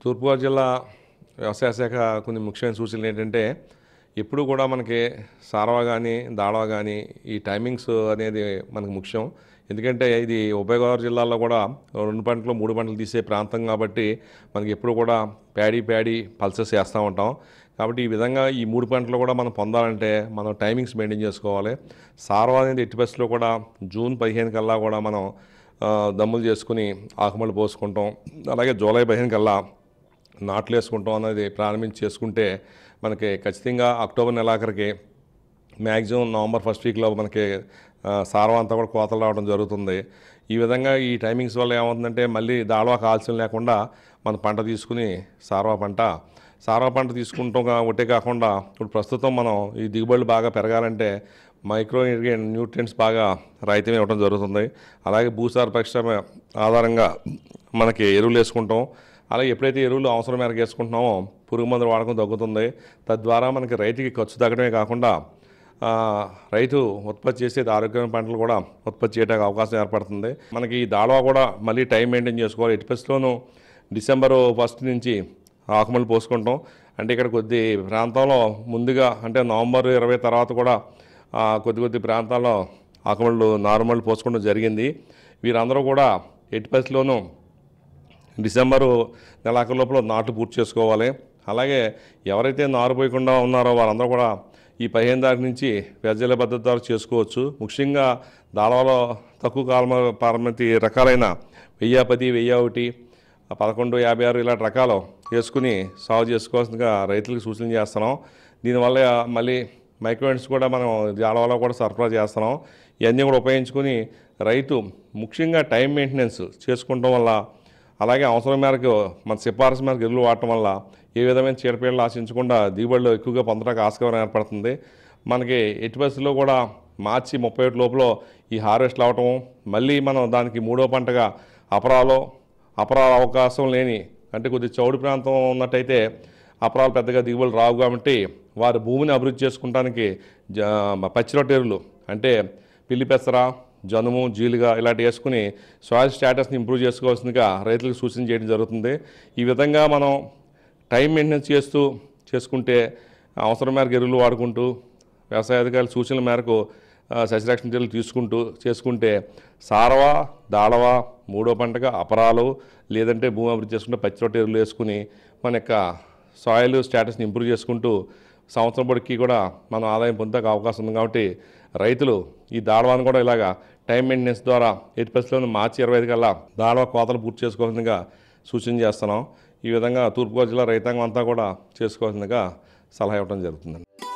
తూర్పుగోదావరి జిల్లా వ్యవసాయ శాఖ కొన్ని ముఖ్యమైన సూచనలు ఏంటంటే ఎప్పుడు కూడా మనకి సారవ కానీ దాడవ కానీ ఈ టైమింగ్స్ అనేది మనకు ముఖ్యం. ఎందుకంటే ఇది ఉభయ గోదావరి జిల్లాల్లో కూడా 2 పంటలు 3 పంటలు తీసే ప్రాంతం కాబట్టి మనకి ఎప్పుడు కూడా ప్యాడీ పల్సెస్ వేస్తూ ఉంటాం. కాబట్టి ఈ విధంగా ఈ 3 పంటలు కూడా మనం పొందాలంటే మనం టైమింగ్స్ మెయింటైన్ చేసుకోవాలి. సారవ అనేది ఎట్టి పరిస్థితుల్లో కూడా జూన్ 15 కల్లా కూడా మనం దమ్ములు చేసుకుని ఆకుమళ్ళు పోసుకుంటాం. అలాగే జూలై 15 కల్లా నాట్లు వేసుకుంటాం అనేది ప్రారంభించి చేసుకుంటే మనకి ఖచ్చితంగా అక్టోబర్ నెలాఖరికి మ్యాక్సిమం నవంబర్ ఫస్ట్ వీక్లో మనకి సారవ అంతా కూడా కోతలు రావడం జరుగుతుంది. ఈ విధంగా ఈ టైమింగ్స్ వల్ల ఏమవుతుందంటే మళ్ళీ దాడవా కాల్సిన లేకుండా మన పంట తీసుకుని సారవ పంట తీసుకుంటాం. ఒకటే కాకుండా ఇప్పుడు ప్రస్తుతం మనం ఈ దిగుబడులు బాగా పెరగాలంటే మైక్రో న్యూట్రియంట్స్ బాగా రైతం ఇవ్వడం జరుగుతుంది. అలాగే భూసార పరీక్ష ఆధారంగా మనకి ఎరువులు వేసుకుంటాం. అలాగే ఎప్పుడైతే ఎరువులు అవసరం మేరకు వేసుకుంటున్నామో పురుగు మందులు వాడకం తగ్గుతుంది. తద్వారా మనకి రైతుకి ఖర్చు తగ్గడమే కాకుండా రైతు ఉత్పత్తి చేసేది ఆరోగ్యమైన పంటలు కూడా ఉత్పత్తి చేయడానికి అవకాశం ఏర్పడుతుంది. మనకి ఈ దాడవా కూడా మళ్ళీ టైం మెయింటైన్ చేసుకోవాలి. ఎట్టి పరిస్థితుల్లోనూ డిసెంబర్ 1 నుంచి ఆకుమళ్ళు పోసుకుంటాం. అంటే ఇక్కడ కొద్ది ప్రాంతంలో ముందుగా అంటే నవంబర్ 20 తర్వాత కూడా కొద్ది ప్రాంతాల్లో ఆకుమళ్ళు నార్మల్ పోసుకోవడం జరిగింది. వీరందరూ కూడా ఎట్టి పరిస్థితుల్లోనూ డిసెంబరు నెలాఖరు లోపల నాట్లు పూర్తి చేసుకోవాలి. అలాగే ఎవరైతే నారు పోయకుండా ఉన్నారో వారందరూ కూడా ఈ 15 తారీఖు నుంచి వ్యవసాయ పద్ధతి ద్వారా చేసుకోవచ్చు. ముఖ్యంగా దాడవలో తక్కువ కాలం పారమితి రకాలైన 1010, 1001, 1156 ఇలాంటి రకాలు వేసుకుని సాగు చేసుకోవాల్సిందిగా రైతులకు సూచన చేస్తున్నాం. దీనివల్ల మళ్ళీ మైక్రోన్యూట్రియంట్స్ కూడా మనం దాడవలో కూడా సరఫరా చేస్తున్నాం. ఇవన్నీ కూడా ఉపయోగించుకుని రైతు ముఖ్యంగా టైం మెయింటెనెన్స్ చేసుకుంటాం వల్ల అలాగే అవసరం మేరకు మన సిఫారసు మేరకు ఎరువులు వాడటం వల్ల ఏ విధమైన చీడపీడలు ఆశించకుండా దిగుబడులు ఎక్కువగా పొందడానికి ఆస్కారం ఏర్పడుతుంది. మనకి ఎట్టి పరిస్థితుల్లో కూడా మార్చి 31 లోపల ఈ హార్వెస్ట్లు అవటం మళ్ళీ మనం దానికి 3వ పంటగా అపరాల అవకాశం లేని అంటే కొద్ది చౌడు ప్రాంతం ఉన్నట్టయితే అపరాలు పెద్దగా దిగుబడులు రావు. కాబట్టి వారి భూమిని అభివృద్ధి చేసుకోవడానికి పచ్చిరొట్ట ఎరువులు అంటే పిల్లి పెసర, జనుము, జీలుగా ఇలాంటి వేసుకుని సాయిల్ స్టేటస్ని ఇంప్రూవ్ చేసుకోవాల్సిందిగా రైతులకు సూచన చేయడం జరుగుతుంది. ఈ విధంగా మనం టైం మెయింటెనెన్స్ చేసుకుంటే అవసరం మేరకు ఎరువులు వాడుకుంటూ వ్యవసాయ అధికారుల సూచనల మేరకు సస్యరక్షణ చర్యలు చేసుకుంటే సారవ, దాడవ, 3వ పంటగా అపరాలు లేదంటే భూమి అభివృద్ధి చేసుకుంటే పచ్చిరొట్ట ఎరువులు వేసుకుని మన యొక్క సాయిల్ స్టేటస్ని ఇంప్రూవ్ చేసుకుంటూ సంవత్సరం పొడికి కూడా మనం ఆదాయం పొందడానికి అవకాశం ఉంది. కాబట్టి రైతులు ఈ దాడవాన్ని కూడా ఇలాగా టైం మెయింటెనెన్స్ ద్వారా ఎట్టి పరిస్థితుల్లో మార్చి 25 కల్లా దాడవ కోతలు పూర్తి చేసుకోవాల్సిందిగా సూచన చేస్తున్నాం. ఈ విధంగా తూర్పుగోదావరి జిల్లా రైతాంగం అంతా కూడా చేసుకోవాల్సిందిగా సలహా ఇవ్వడం జరుగుతుందండి.